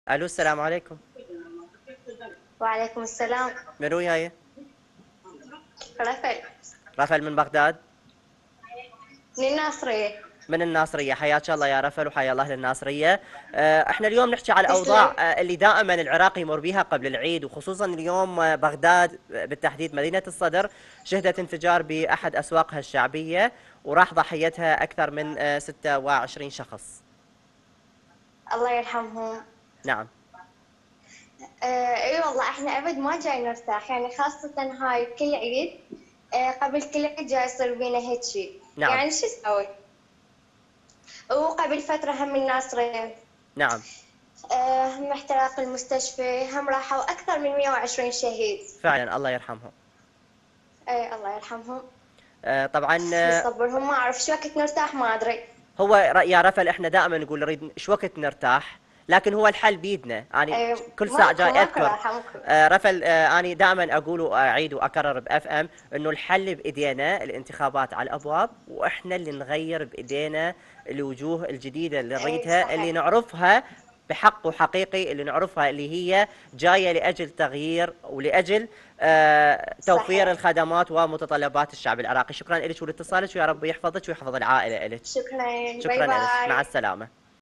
الو، السلام عليكم. وعليكم السلام. من وياي؟ رفل. رفل من بغداد. من الناصرية. من الناصرية، حياك الله يا رفل وحيا الله الناصرية. احنا اليوم نحكي على تسلم. الأوضاع اللي دائما العراق يمر بها قبل العيد، وخصوصا اليوم بغداد بالتحديد مدينة الصدر شهدت انفجار بأحد أسواقها الشعبية، وراح ضحيتها أكثر من 26 شخص. الله يرحمهم. نعم. اي والله احنا ابد ما جاي نرتاح، يعني خاصة هاي كل عيد. قبل كل عيد جاي يصير بينا هيك شيء، نعم. يعني شو اسوي؟ وقبل فترة هم الناصرية. نعم. هم احتراق المستشفى، هم راحوا أكثر من 120 شهيد. فعلا الله يرحمهم. اي الله يرحمهم. طبعا. يصبرهم، ما أعرف شو وقت نرتاح، ما أدري. هو يا رفل احنا دائما نقول نريد شو وقت نرتاح، لكن هو الحل بيدنا. اني كل ساعه ماكو جاي ماكو اذكر راحة ماكو. رفل، اني دائما اقول واعيد واكرر باف ام انه الحل بايدينا، الانتخابات على الابواب، واحنا اللي نغير بايدينا الوجوه الجديده اللي اي نريدها، اللي صحيح. نعرفها بحق وحقيقي، اللي نعرفها اللي هي جايه لاجل تغيير ولاجل توفير صحيح. الخدمات ومتطلبات الشعب العراقي. شكرا لك ولاتصالك، ويا رب يحفظك ويحفظ العائله لك. شكرا. باي شكرا لك، مع باي. السلامة.